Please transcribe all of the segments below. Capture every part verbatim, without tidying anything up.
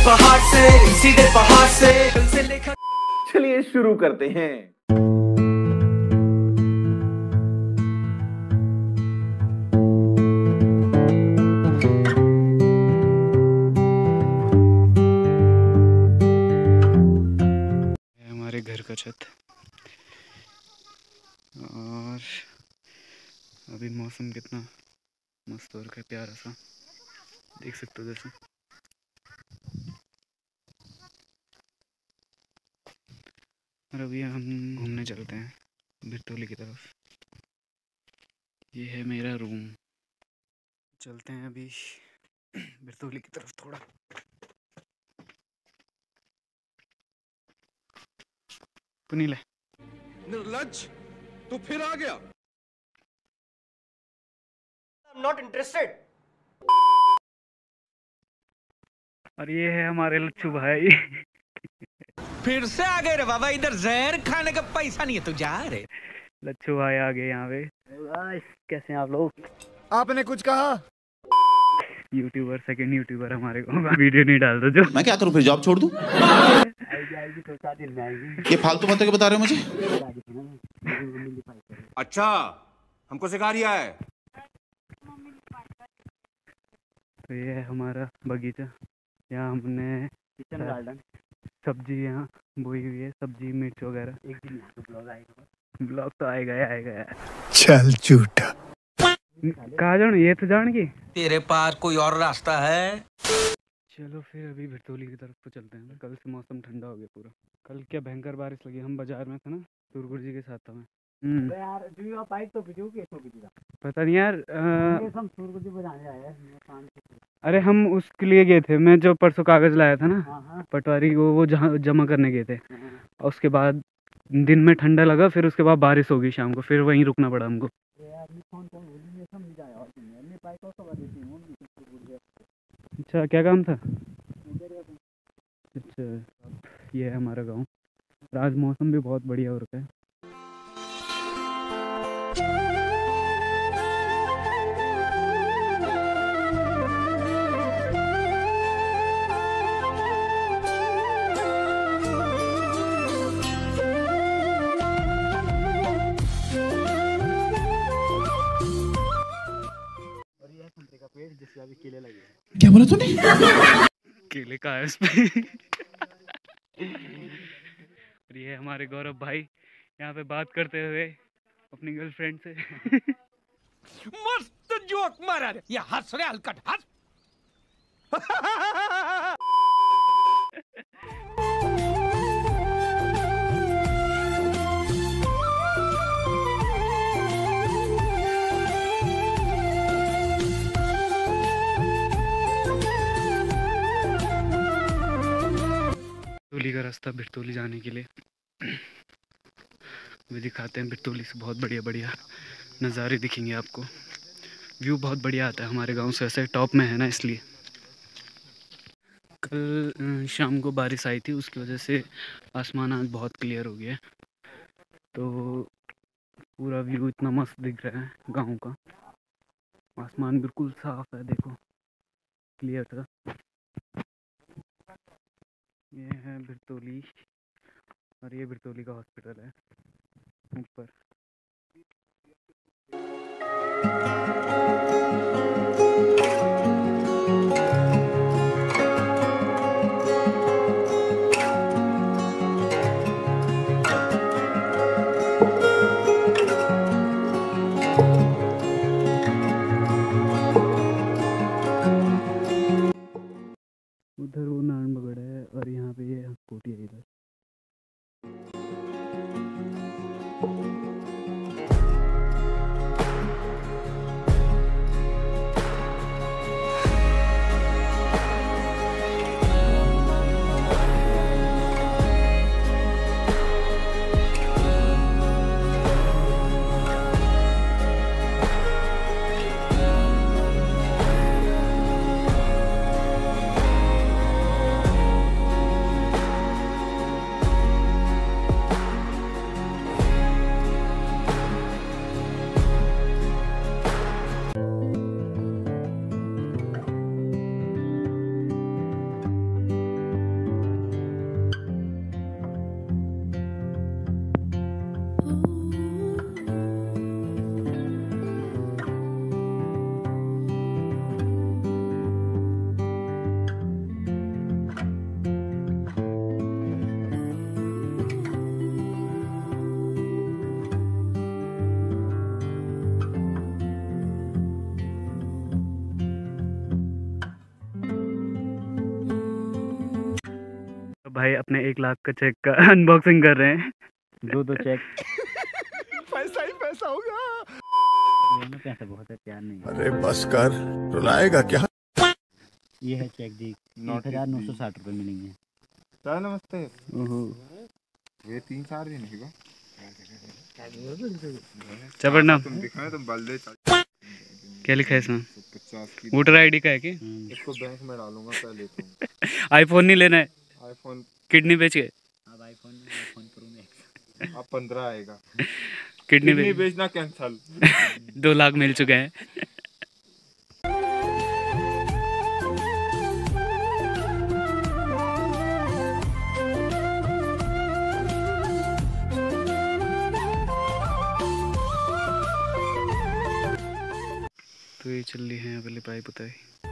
पहाड़ से, सीधे पहाड़ से। चलिए शुरू करते हैं। हमारे घर का छत और अभी मौसम कितना मस्त हो रखा है, प्यारा सा देख सकते हो जैसे। और अभी हम घूमने चलते हैं बिरतौली की तरफ। ये है मेरा रूम। चलते हैं अभी बिरतौली की तरफ थोड़ा। पुनील निर्लज्ज, तू फिर आ गया। I'm not interested. और ये है हमारे लच्छू भाई। फिर से आ गए रे बाबा, इधर जहर खाने का पैसा नहीं है, तू जा रे। लच्छू भाई आ गए यहाँ पे। कैसे हैं आप लोग? आपने कुछ कहा? यूट्यूबर, सेकंड यूट्यूबर हमारे को वीडियो नहीं डालता जो। मैं क्या करूं फिर, जॉब छोड़ दूं? आएगी आएगी तो चार दिन में आएगी। ये फालतू बातें क्यों बता रहे हो मुझे? अच्छा, हमको सिखा रिया है। तो ये है हमारा बगीचा। यहाँ हमने किचन गार्डन, सब्जी यहाँ बोई हुई है, सब्जी मिर्च वगैरह। एक दिन तो ब्लॉग आएगा। ब्लॉग तो आएगा ही आएगा। चल झूठा। कहाँ जान, ये तो जान की तेरे पास कोई और रास्ता है? चलो फिर अभी बिरतौली की तरफ को चलते हैं। कल से मौसम ठंडा हो गया पूरा। कल क्या भयंकर बारिश लगी। हम बाजार में थे ना, सूरगुरु जी के साथ था मैं। यार तो पता नहीं यार, हम सूरगुरु जी बजाने आए हैं। अरे हम उसके लिए गए थे, मैं जो परसों कागज लाया था ना पटवारी को, वो जहाँ जमा करने गए थे। और उसके बाद दिन में ठंडा लगा, फिर उसके बाद बारिश हो गई शाम को, फिर वहीं रुकना पड़ा हमको। अच्छा, क्या काम था? अच्छा, ये है हमारा गांव। आज मौसम भी बहुत बढ़िया हो रखा है। केले लगे। क्या बोला तूने? केले का है उसपे। और ये हमारे गौरव भाई यहाँ पे बात करते हुए अपनी गर्लफ्रेंड से। मस्त जोक मारा रे, ये हंस रे हलकट हंस। बिरतौली का रास्ता बिरतौली जाने के लिए वे दिखाते हैं। बिरतौली से बहुत बढ़िया बढ़िया नज़ारे दिखेंगे आपको। व्यू बहुत बढ़िया आता है हमारे गांव से, ऐसे टॉप में है ना, इसलिए। कल शाम को बारिश आई थी, उसकी वजह से आसमान आज बहुत क्लियर हो गया, तो पूरा व्यू इतना मस्त दिख रहा है गांव का। आसमान बिल्कुल साफ है, देखो क्लियर था। ये है बिरतौली और ये बिरतौली का हॉस्पिटल है ऊपर। उधर वो नानबगड़ है और यहाँ पे ये कोटी है इधर। भाई अपने एक लाख का चेक का अनबॉक्सिंग कर रहे हैं। दो दो चेक। पैसा ही पैसा होगा। पैसा बहुत है, प्यार नहीं। अरे बस कर, रुलाएगा क्या? ये है चेक दी, आठ हजार नौ सौ साठ रुपए मिलेंगे। सर नमस्ते। ये तीन चार दिन है चबरना तुम दिखाए तुम बल्ले क्या लिखा है इसमें? पचास की वोटर आईडी का है कि इसको बैंक में डालूंगा पहले तो। आईफोन नहीं लेना है, आईफोन किडनी बेच के। अब आईफोन में आईफोन प्रो मैक्स अब पंद्रह आएगा। किडनी किडनी बेच बेचना कैंसल। दो लाख मिल चुके हैं। तो ये चल रही है वाली पाइप बताई।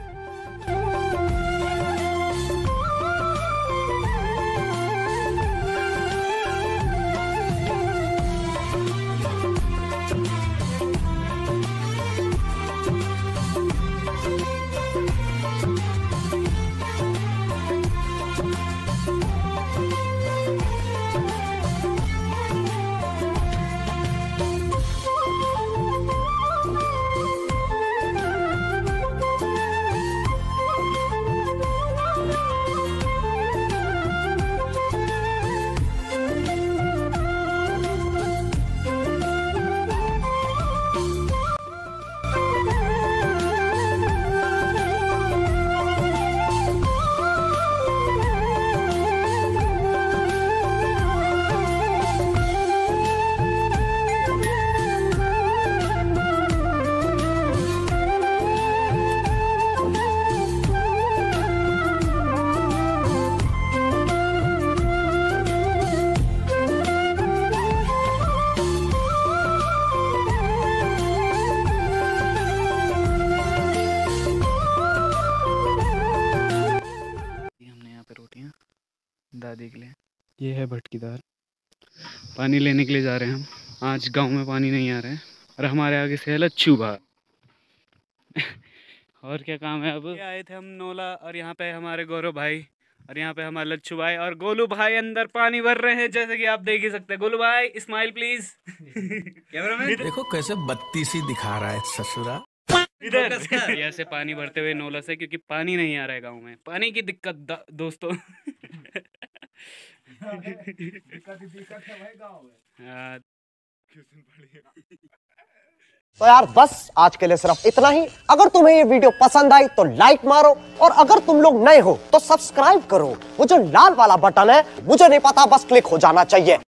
दादी के लिए ये है भटकीदार। पानी लेने के लिए जा रहे हैं हम। आज गांव में पानी नहीं आ रहा है और हमारे आगे से है लच्छू भा। और क्या काम है अब? आए थे हम नोला और यहाँ पे हमारे गौरव भाई और यहाँ पे हमारे लच्छू भाई और गोलू भाई अंदर पानी भर रहे हैं, जैसे कि आप देख ही सकते हैं। गोलू भाई स्माइल प्लीज। कैमरामैन देखो कैसे बत्तीसी दिखा रहा है ससुरा। इधर ऐसे पानी भरते हुए नोला से, क्योंकि पानी नहीं आ रहा है गाँव में। पानी की दिक्कत दोस्तों। तो यार बस आज के लिए सिर्फ इतना ही। अगर तुम्हें ये वीडियो पसंद आई तो लाइक मारो, और अगर तुम लोग नए हो तो सब्सक्राइब करो। वो जो लाल वाला बटन है मुझे नहीं पता, बस क्लिक हो जाना चाहिए।